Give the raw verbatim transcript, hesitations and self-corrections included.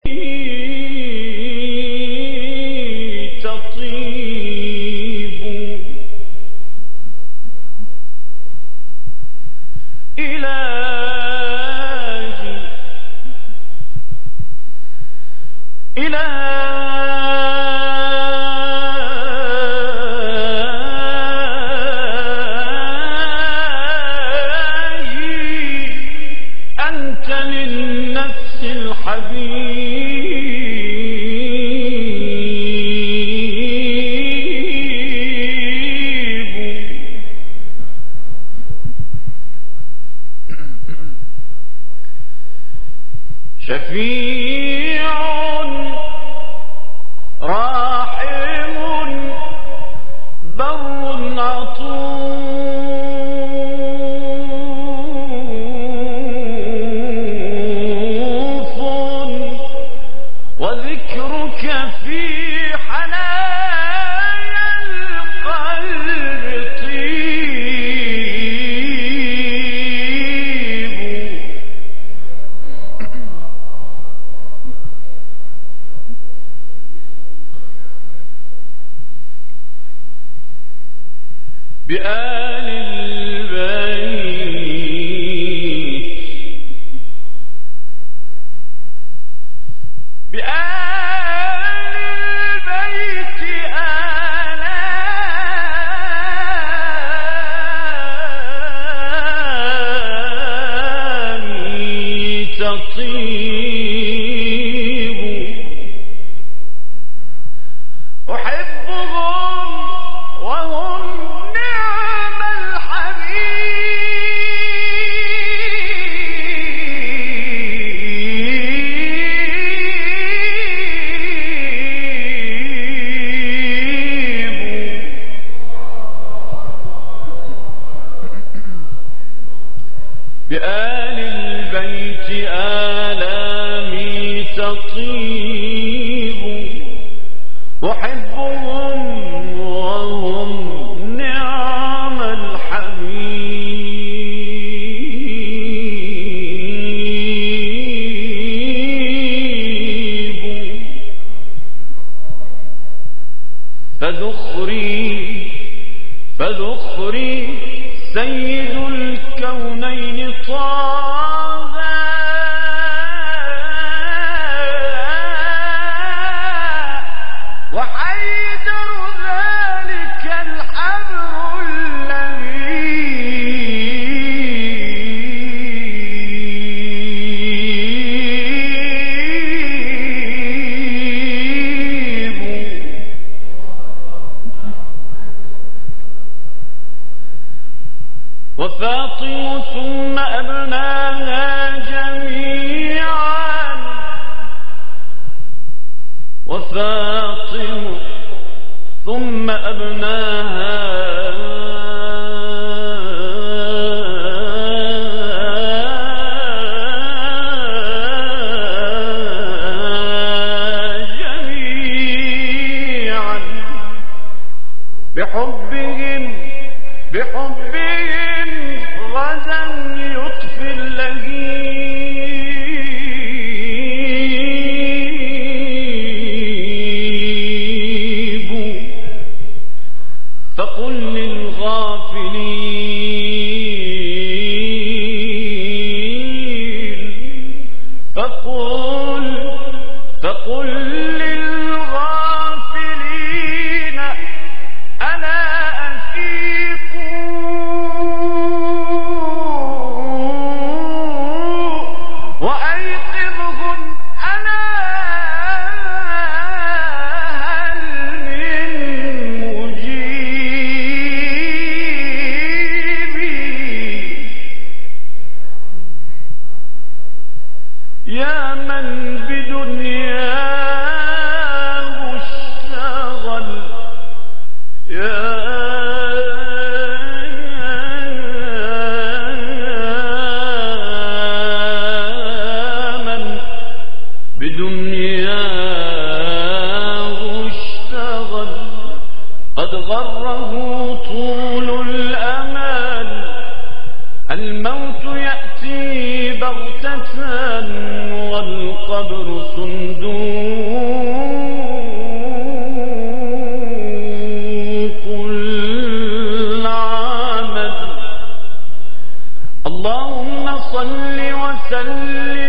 شفيع راحم بر عطوف وذكرك في حنايا القلب طيب بآل البيت بآل البيت آلامي تطيب أحبهم وهم بآل البيت آلامي تطيب أحبهم وهم نعم الحبيب فذخري فذخري سيد الكونين طه وحيدر ذلك الحبر اللبيب وفاطم ثم أبناها جميعا وفاطم ثم أبناها جميعا بحبهم بحبهم غدا يطفي اللهيب فقل للغافلين فقل فقل للغافلين أنا أفيق وأيقظهم أنا هل من مجيبي يا من بدنياه اشتغل يا بدنياه اشتغل قد غره طول الأمل الموت يأتي بغتة والقلب والصبر صندوق العمل. اللهم صل وسلم